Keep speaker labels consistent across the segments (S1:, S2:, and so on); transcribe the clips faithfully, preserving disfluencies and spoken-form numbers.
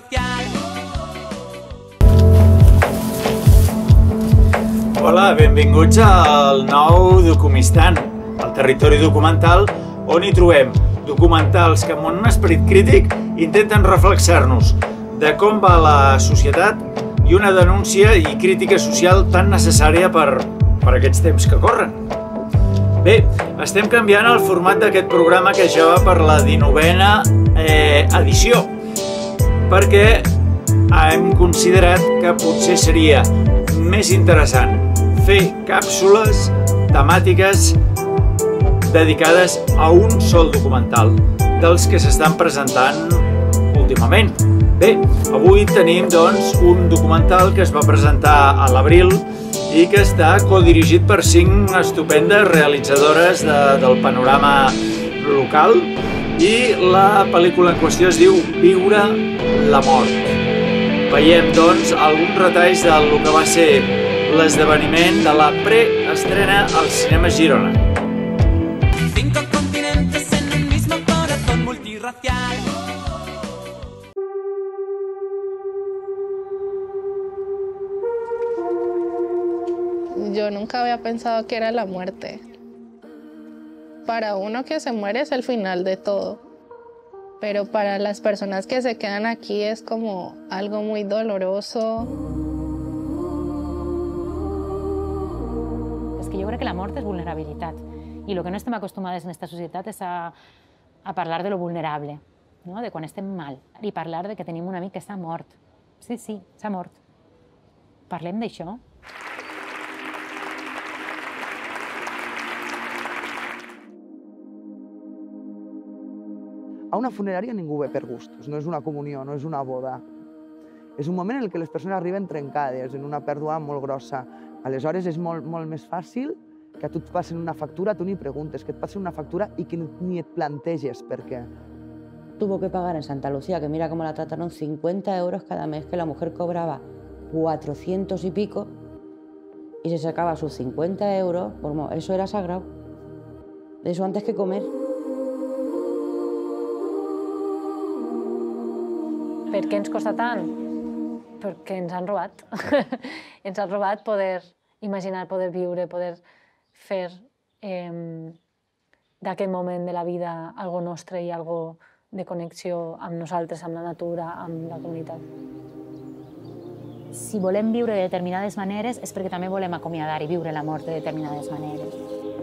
S1: Hola, benvinguts al nou Documistant, el territori documental on hi trobem documentals que amb un esperit crític intenten reflexar-nos de com va la societat i una denúncia i crítica social tan necessària per, per aquests temps que corren. Bé, estem canviant el format d'aquest programa que ja va per la dinovena eh, edició, perquè hem considerat que potser seria més interessant fer càpsules temàtiques dedicades a un sol documental dels que s'estan presentant últimament. Bé, avui tenim doncs un documental que es va presentar a l'abril i que està codirigit per cinc estupendes realitzadores de, del panorama local, i la pel·lícula en qüestió es diu Viure la mort. Veiem doncs alguns retalls del que va ser l'esdeveniment de la preestrena al Cinema Girona.
S2: Cinco continentes en un mismo corazón multirracial.
S3: Yo nunca había pensado que era la muerte. Para uno que se muere es el final de todo, pero para las personas que se quedan aquí es como algo muy doloroso.
S4: És que jo crec que la mort és vulnerabilitat, i el que no estem acostumades en aquesta societat és a, a parlar de lo vulnerable, no? De quan estem mal, i parlar de que tenim un amic que està mort. Sí, sí, s'ha mort. Parlem d'això.
S5: A una funerària ningú ve per gustos, no és una comunió, no és una boda. És un moment en què les persones arriben trencades, en una pèrdua molt grossa. Aleshores és molt, molt més fàcil que a tu et passin una factura, tu ni preguntes, que et passin una factura i que ni et planteges per què.
S6: Tuvo que pagar en Santa Lucía, que mira cómo la trataron, cincuenta euros cada mes, que la mujer cobraba cuatrocientos y pico, y se sacaba sus cincuenta euros, como eso era sagrado. Eso antes que comer.
S4: Per què ens costa tant? Perquè ens han robat. Ens han robat poder imaginar, poder viure, poder fer eh, d'aquest moment de la vida algo nostre i algo de connexió amb nosaltres, amb la natura, amb la comunitat. Si volem viure de determinades maneres és perquè també volem acomiadar i viure la mort de determinades maneres.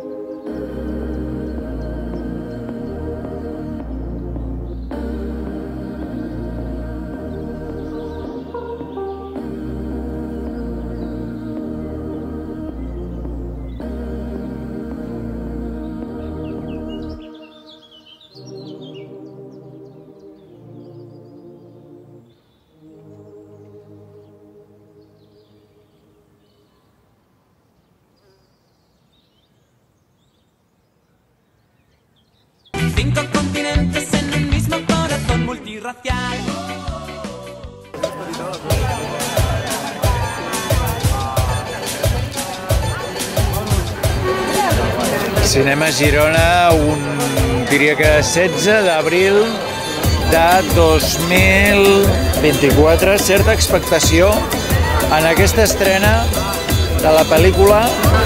S2: Cinco continentes en un mismo corazón multirracial.
S1: Cinema Girona, un, diria que setze d'abril de dos mil vint-i-quatre. Certa expectació en aquesta estrena de la pel·lícula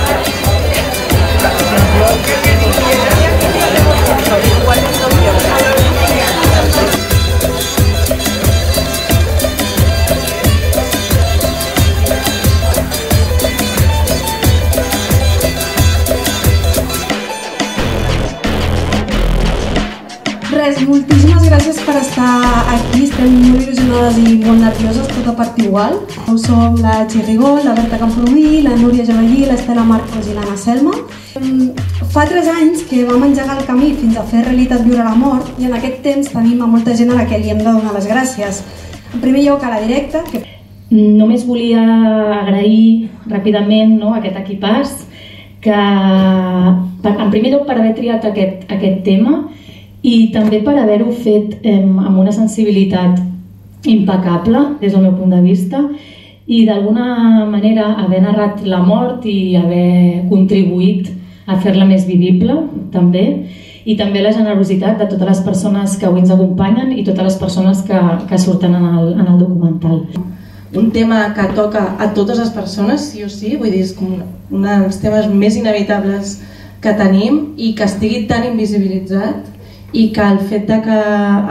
S7: Res, moltíssimes gràcies per estar aquí, estem molt il·lusionades i molt nervioses, tot a part igual. Som la Txirrigó, la Berta Campromí, la Núria Javallí, l'Estela Marcos i l'Anna Selma. Fa tres anys que vam engegar el camí fins a fer realitat Viure la mort, i en aquest temps tenim a molta gent a la que li hem de donar les gràcies. En primer lloc a la directa. Que...
S8: Només volia agrair ràpidament, no, aquest equipàs, que en primer lloc per haver triat aquest, aquest tema, i també per haver-ho fet eh, amb una sensibilitat impecable des del meu punt de vista, i d'alguna manera haver narrat la mort i haver contribuït a fer-la més vivible també, i també la generositat de totes les persones que avui ens acompanyen i totes les persones que, que surten en el, en el documental.
S9: Un tema que toca a totes les persones, sí o sí, vull dir, és com un dels temes més inevitables que tenim i que estigui tan invisibilitzat i que el fet de que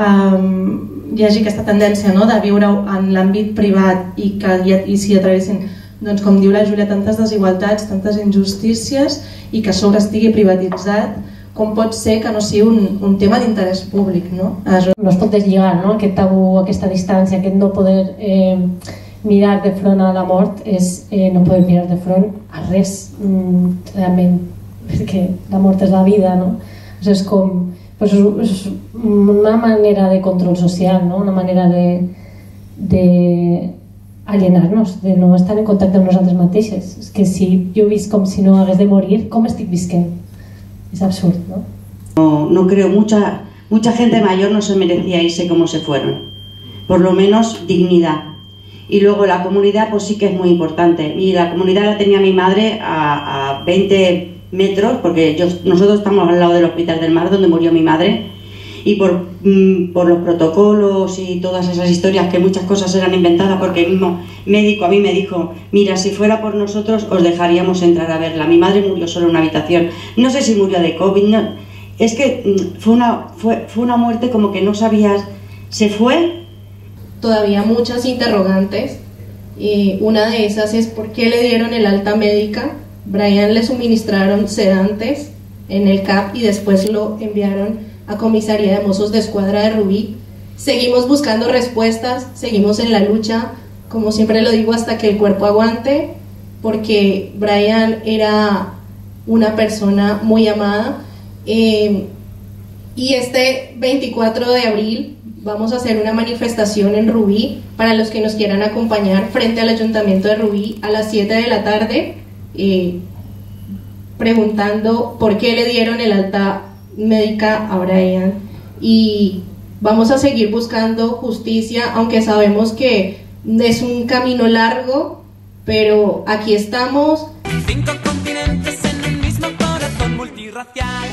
S9: um, hi hagi aquesta tendència, no?, de viure en l'àmbit privat i que i s'hi atravessin, doncs, com diu la Júlia, tantes desigualtats, tantes injustícies i que a sobre estigui privatitzat, com pot ser que no sigui un, un tema d'interès públic, no?
S8: No es pot deslligar, no?, aquest tabú, aquesta distància, aquest no poder eh, mirar de front a la mort és eh, no poder mirar de front a res, mm, realment, perquè la mort és la vida, no? O sigui, és com, pues, és una manera de control social, no?, una manera de, de alienar-nos, de no estar en contacte amb nosaltres mateixes. És que si jo visc com si no hagués de morir, com estic visquent? Es absurdo, ¿no?
S10: No, no creo, mucha, mucha gente mayor no se merecía irse como se fueron. Por lo menos dignidad. Y luego la comunidad pues sí que es muy importante. Y la comunidad la tenía mi madre a, a veinte metros, porque yo, nosotros estamos al lado del Hospital del Mar, donde murió mi madre. Y por, mm, por los protocolos y todas esas historias, que muchas cosas eran inventadas, porque el mismo médico a mí me dijo, mira, si fuera por nosotros os dejaríamos entrar a verla. Mi madre murió solo en una habitación, no sé si murió de COVID, no, es que mm, fue, una, fue, fue una muerte como que no sabías, se fue.
S9: Todavía muchas interrogantes, y una de esas es ¿por qué le dieron el alta médica? Brian le suministraron sedantes en el C A P y después lo enviaron a Comisaría de Mozos de Escuadra de Rubí. Seguimos buscando respuestas, seguimos en la lucha, como siempre lo digo, hasta que el cuerpo aguante, porque Brian era una persona muy amada. Eh, y este veinticuatro de abril vamos a hacer una manifestación en Rubí para los que nos quieran acompañar frente al Ayuntamiento de Rubí a las siete de la tarde, eh, preguntando por qué le dieron el alta médica a Brian, y vamos a seguir buscando justicia, aunque sabemos que es un camino largo, pero aquí estamos.
S2: Cinco continentes en un mismo corazón multirracial.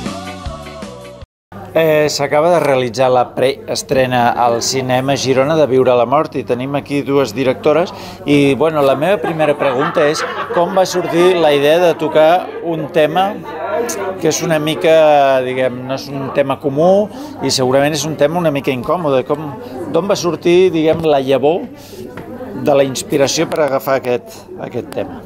S1: Eh, S'acaba de realitzar la preestrena al cinema Girona de Viure la mort i tenim aquí dues directores i bueno, la meva primera pregunta és com va sortir la idea de tocar un tema que és una mica, diguem, no és un tema comú i segurament és un tema una mica incòmode. Com, d'on va sortir, diguem, la llavor de la inspiració per agafar aquest, aquest tema?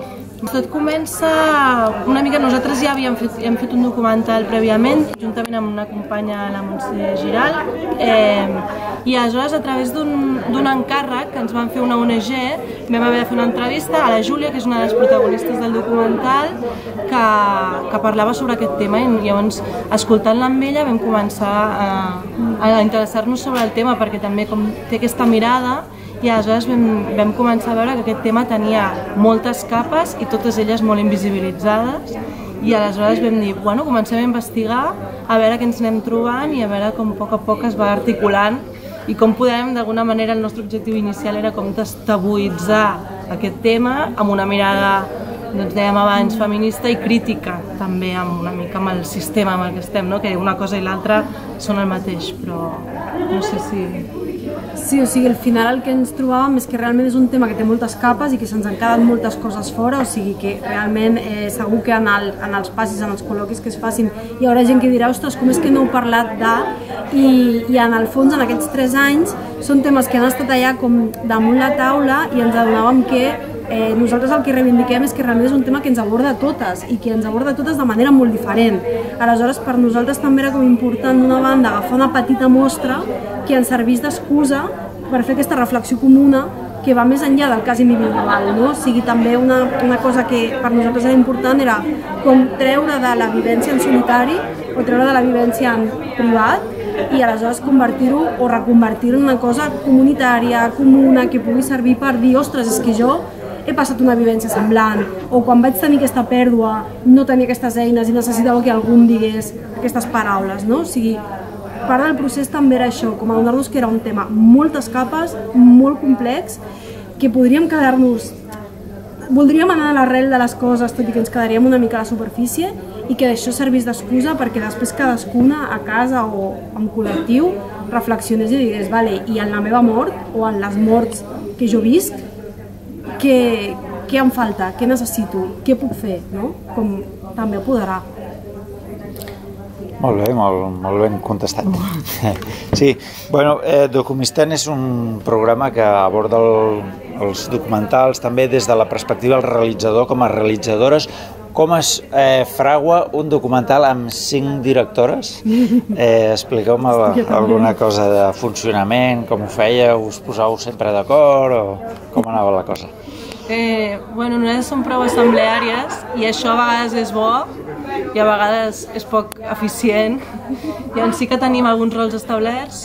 S11: Tot comença una mica, nosaltres ja havíem fet, hem fet un documental prèviament, juntament amb una companya, la Montse Giral, eh, i aleshores a través d'un encàrrec que ens van fer una O N G vam haver de fer una entrevista a la Júlia, que és una de les protagonistes del documental, que, que parlava sobre aquest tema, i llavors escoltant-la amb ella vam començar a, a interessar-nos sobre el tema, perquè també com té aquesta mirada, i aleshores vam, vam començar a veure que aquest tema tenia moltes capes i totes elles molt invisibilitzades, i aleshores vam dir, bueno, comencem a investigar, a veure què ens anem trobant i a veure com a poc a poc es va articulant i com podem, d'alguna manera, el nostre objectiu inicial era com destabuïtzar aquest tema amb una mirada, doncs dèiem abans, feminista i crítica, també amb una mica amb el sistema amb el que estem, no? Que una cosa i l'altra són el mateix, però no sé si...
S7: Sí, o sigui, al final el que ens trobàvem és que realment és un tema que té moltes capes i que se'ns han quedat moltes coses fora, o sigui que realment eh, segur que en, el, en els passis, en els col·loquis que es facin, hi haurà gent que dirà, ostres, com és que no heu parlat de... I, i en el fons, en aquests tres anys, són temes que han estat allà com damunt la taula i ens adonàvem que eh, nosaltres el que reivindiquem és que realment és un tema que ens aborda a totes i que ens aborda a totes de manera molt diferent. Aleshores, per nosaltres també era com important, d'una banda, agafar una petita mostra que ens servís d'excusa per fer aquesta reflexió comuna que va més enllà del cas individual, no? O sigui, també una, una cosa que per nosaltres era important era com treure de la vivència en solitari o treure de la vivència en privat i aleshores convertir-ho o reconvertir-ho en una cosa comunitària, comuna, que pugui servir per dir, ostres, és que jo he passat una vivència semblant, o quan vaig tenir aquesta pèrdua no tenia aquestes eines i necessitava que algú em digués aquestes paraules, no? O sigui, part del procés també era això, com adonar-nos que era un tema moltes capes, molt complex, que podríem quedar-nos... Voldríem anar a l'arrel de les coses, tot i que ens quedaríem una mica a la superfície, i que això servís d'excusa perquè després cadascuna a casa o en col·lectiu reflexionés i digués, vale, i en la meva mort o en les morts que jo visc, què, què em falta, què necessito, què puc fer, no? Com també apoderar.
S1: Molt bé, molt, molt ben contestat. Sí, bueno, eh, Documistan és un programa que aborda el, els documentals també des de la perspectiva del realitzador com a realitzadores. Com es eh, fragua un documental amb cinc directores? Eh, Expliqueu-me alguna cosa de funcionament, com ho fèieu, us posàveu sempre d'acord o com anava la cosa?
S11: Eh, bueno, nosaltres som prou assembleàries i això a vegades és bo i a vegades és poc eficient. Llavors sí que tenim alguns rols establerts.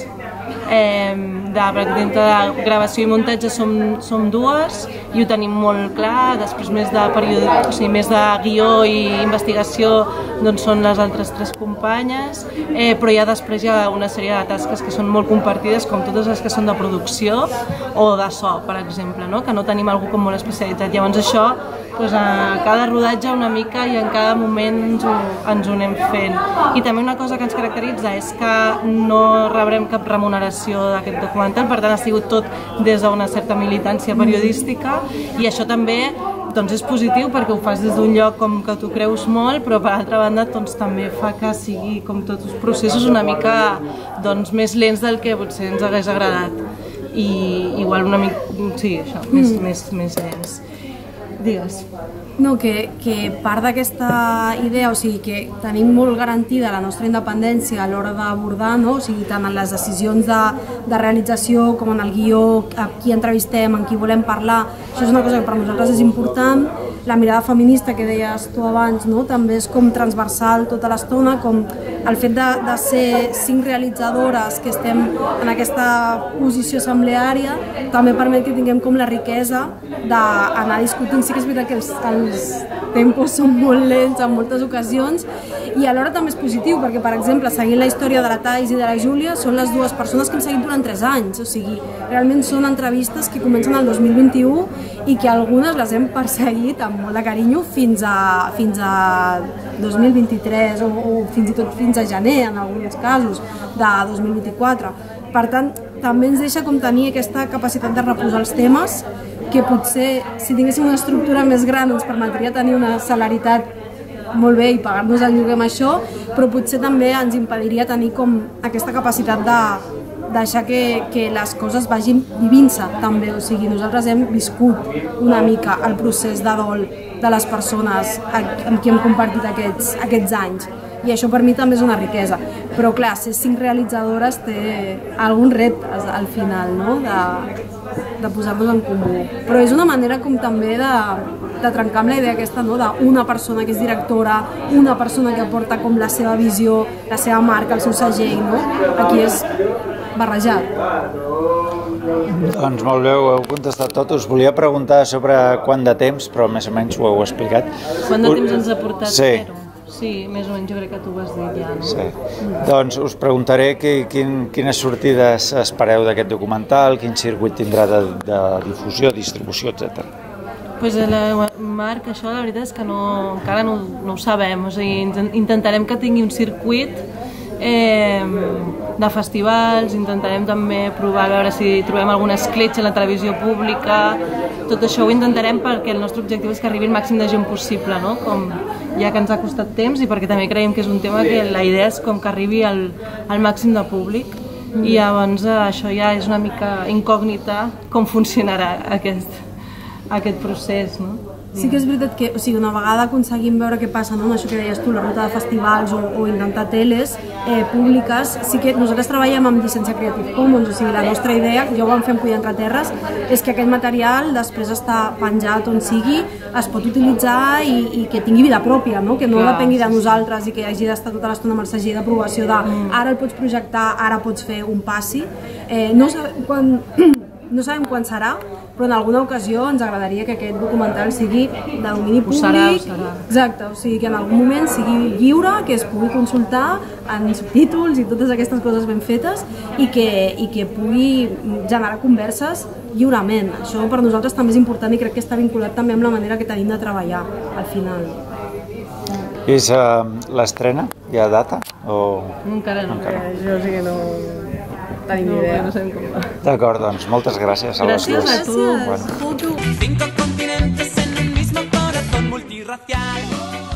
S11: Eh, de, per exemple, de gravació i muntatge som, som dues i ho tenim molt clar. Després més de, periodi, o sigui, més de guió i investigació doncs són les altres tres companyes, eh, però ja després hi ha una sèrie de tasques que són molt compartides, com totes les que són de producció o de so, per exemple, no? Que no tenim algú com molt especialitzat. Llavors això, doncs, a cada rodatge una mica i en cada moment ens ho, ens ho anem fent. I també una cosa que ens caracteritza és que no rebrem cap remuneració d'aquest documental, per tant ha sigut tot des d'una certa militància periodística i això també doncs, és positiu perquè ho fas des d'un lloc com que tu creus molt, però per altra banda doncs, també fa que sigui com tots els processos una mica doncs, més lents del que potser ens hagués agradat i igual una mica, sí, això, més, mm. més, més lents. Digues.
S7: No, que, que part d'aquesta idea, o sigui, que tenim molt garantida la nostra independència a l'hora d'abordar, no? O sigui, tant en les decisions de, de realització com en el guió, a qui entrevistem, en qui volem parlar, això és una cosa que per nosaltres és important. La mirada feminista que deies tu abans, no? També és com transversal tota l'estona, com el fet de, de ser cinc realitzadores que estem en aquesta posició assembleària també permet que tinguem com la riquesa d'anar discutint. Sí que és veritat que els, els tempos són molt lents en moltes ocasions i alhora també és positiu perquè, per exemple, seguint la història de la Thais i de la Júlia són les dues persones que hem seguit durant tres anys, o sigui, realment són entrevistes que comencen el dos mil vint-i-u i que algunes les hem perseguit amb molt de carinyo fins a, fins a dos mil vint-i-tres o, o fins i tot fins a gener en alguns casos de dos mil vint-i-quatre. Per tant, també ens deixa com tenir aquesta capacitat de reposar els temes que potser si tinguéssim una estructura més gran ens permetria tenir una celeritat molt bé i pagar-nos el lloguer amb això, però potser també ens impediria tenir com aquesta capacitat de deixar que, que les coses vagin vivint-se també, o sigui, nosaltres hem viscut una mica el procés de dol de les persones amb qui hem compartit aquests, aquests anys i això per mi també és una riquesa, però clar, ser cinc realitzadores té alguns reptes al final, no? de, de posar-nos en comú, però és una manera com també de, de trencar amb la idea aquesta, no? D'una persona que és directora, una persona que aporta com la seva visió, la seva marca, el seu segell, no? Aquí és barrejat.
S1: Doncs molt bé, ho heu contestat tot. Us volia preguntar sobre quant de temps, però més o menys ho heu explicat.
S11: Quant de temps ens ha portat
S1: sí.
S11: fer-ho? Sí, més o menys jo crec que tu ho has dit ja, no?
S1: Sí. Doncs us preguntaré que, quin, quines sortides espereu d'aquest documental, quin circuit tindrà de, de difusió, distribució, etcètera.
S11: Pues la Marc, això la veritat és que no, encara no, no ho sabem, o sigui, intentarem que tingui un circuit eh, de festivals, intentarem també provar a veure si trobem alguna escletxa a la televisió pública, tot això ho intentarem perquè el nostre objectiu és que arribi el màxim de gent possible, no? Com ja que ens ha costat temps i perquè també creiem que és un tema que la idea és com que arribi al, al màxim de públic i llavors això ja és una mica incògnita com funcionarà aquest, aquest procés, no?
S7: Sí que és veritat que, o sigui, una vegada aconseguim veure què passa, no? Amb això que deies tu, la ruta de festivals o, o intentar teles eh, públiques, sí que nosaltres treballem amb llicència Creative Commons, o sigui, la nostra idea, ja ho vam fer amb Cuida Entre Terres, és que aquest material després està penjat on sigui, es pot utilitzar i, i que tingui vida pròpia, no? Que no Clar, depengui de nosaltres i que hagi d'estar tota l'estona amb el segell d'aprovació de mm. ara el pots projectar, ara pots fer un passi. Eh, no sabem quan... No sabem quan serà, però en alguna ocasió ens agradaria que aquest documental sigui de domini públic. Ho serà, ho serà. Exacte, o sigui que en algun moment sigui lliure, que es pugui consultar en subtítols i totes aquestes coses ben fetes i que, i que pugui generar converses lliurement. Això per nosaltres també és important i crec que està vinculat també amb la manera que tenim de treballar al final.
S1: És uh, l'estrena? Hi ha data? O...
S11: Encara no,
S1: Encara.
S11: perquè jo sí que no tenim no, idea. No sabem com va.
S1: D'acord, doncs moltes gràcies a les dues.
S11: Gràcies a tu.
S1: Bueno.
S2: Cinco continentes en un mismo corazón multirracial.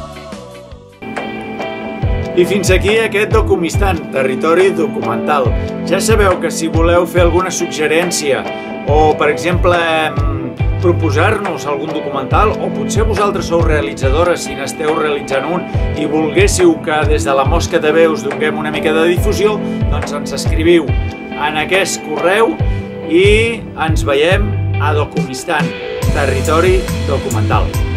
S1: I fins aquí aquest Documistan, territori documental. Ja sabeu que si voleu fer alguna suggerència o, per exemple, proposar-nos algun documental, o potser vosaltres sou realitzadores si n'esteu realitzant un i volguéssiu que des de la Mosca T V us donem una mica de difusió, doncs ens escriviu en aquest correu i ens veiem a Documistan, territori documental.